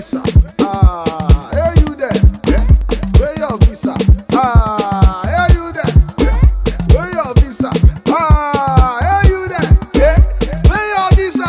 visa? Hey you there? Where your visa? Hey you there? Where your visa? Hey you there? Where your visa?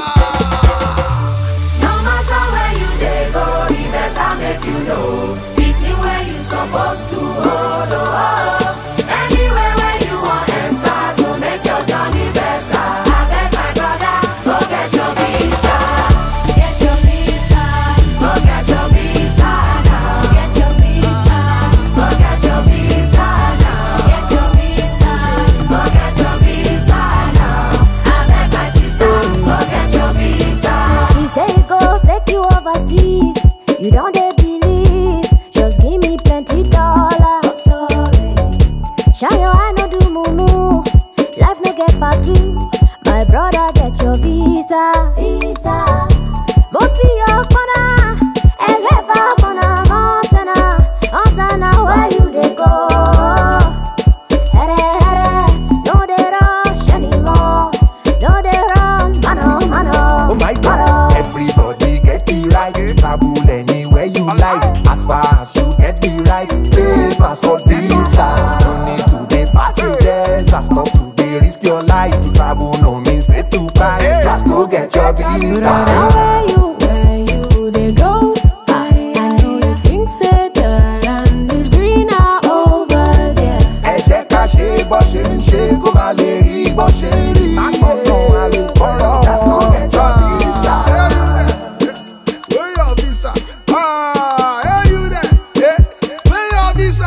No matter where you dey go, it better make you know. Beating where you supposed to hold. Anywhere where you want enter to make your journey better. I beg my brother, go get your visa. Get your visa. Go get your visa now. Get your visa. Go get your visa now. Get your visa. Go get your visa now. I beg my sister, go get your visa. He say go take you overseas. You don't dey believe. Just give me plenty dollars. Sorry. Shine your eye, no do mumu. Life no get part two. My brother, get your visa. Visa. Moti your corner. Eleva corner. Montana. Hosanna, where you dey go? Here, no dey rush anymore. No dey run, mano. Oh my God, everybody get the right to travel anywhere you like. As far as you get the right, papers called visa. No need to be passengers, just stop to be risk your life. To travel no means say to buy, just go get your visa. Where you dey go? I know you think say the land is greener over there. Ẹ jẹ́ ká ṣe bó ṣe ń ṣe kó má lè rí bó ṣe ń rí. Má gbọ́dọ̀ àlùkọ́rọ̀, just go get your visa. Where your visa? Hey you there? Where your visa?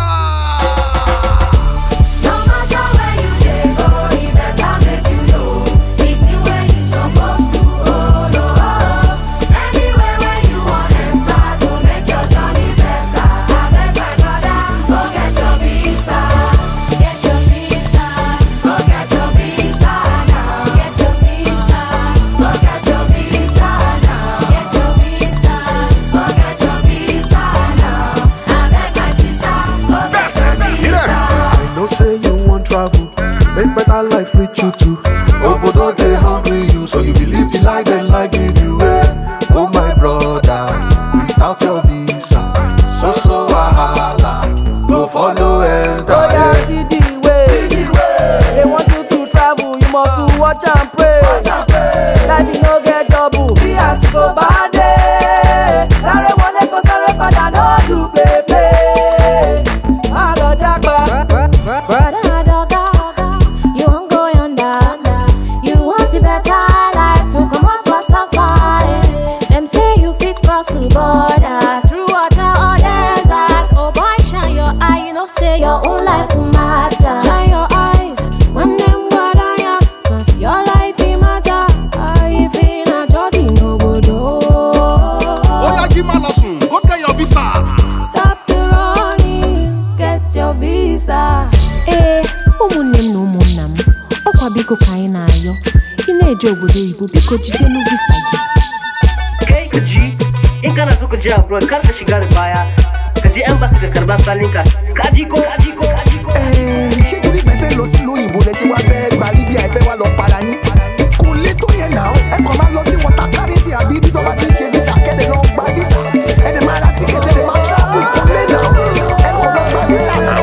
No matter where you dey go, it better make you know. Beating where you supposed to hold. Anywhere where you want enter to make your journey better. I beg my brother, go get your visa. Get your visa. Go get your visa now. Get your visa. Go get your visa now. Get your visa. Go get your visa now. I beg my sister, go get your visa. I know say you want travel, make better life with you too. Obodo they hungry you, so you believe the lie then like give you. Oh my brother, without your visa, so wahala, go follow enter. See the way. They want you to travel, you must to watch and pray. Life you no get double, be as go bad day. Sare wole ko sare pada no do play. Malo japa. Brother Doga, you won't go yonder. You want a better life to come out for safari. Them say you fit cross the border through water or desert. Oh boy, shine your eye, you know say your own life will matter. Shine your eyes when them bother ya, 'cause your life will matter. I feel a jolly no good. Oya Jimalosun, go get your visa. Stop the running, get your visa. Ụmụnne m na ụmụnna m, ọkwa biko ka anyị na-ayọ ị na-eje obodo oyibo biko jidenu visa gị. Kai ka ji in kana so ka je abroad kar ka shiga da baya ka je embassy ka karba salinka ka ji ko Ṣé torí pé fẹ́ lọ sí lóyìnbó lẹ ṣe wá fẹ́ gba Libya ẹ fẹ́ wá lọ para ní? Kò lè tó yẹn náà, ẹ kàn máa lọ sí water carriage àbí ibi tó bá ti ń ṣe visa kẹ́dẹ̀ lọ gba visa. Ẹ dẹ̀ máa ra tíkẹ̀tì ẹ dẹ̀ máa travel kò lè náà, ẹ kàn lọ gba visa náà.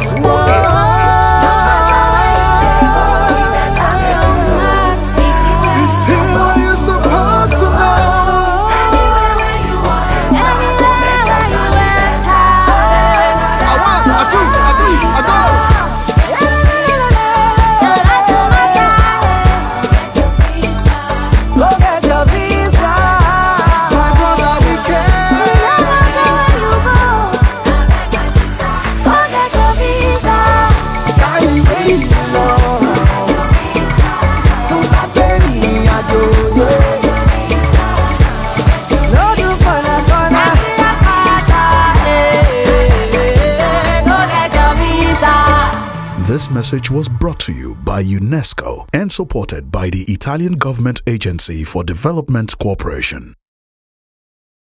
See where you supposed to know. Anywhere where you want enter to make your journey better. I want, I two, I three, I go. Get your visa. Go get your visa. My brother, we can. I beg my sister, go get your visa. Káyí wéyìí lọ, tó bá fẹ́ rìnrìn àjò yóò. No do corner. Go get your visa. This message was brought to you by UNESCO and supported by the Italian Government Agency for Development Cooperation.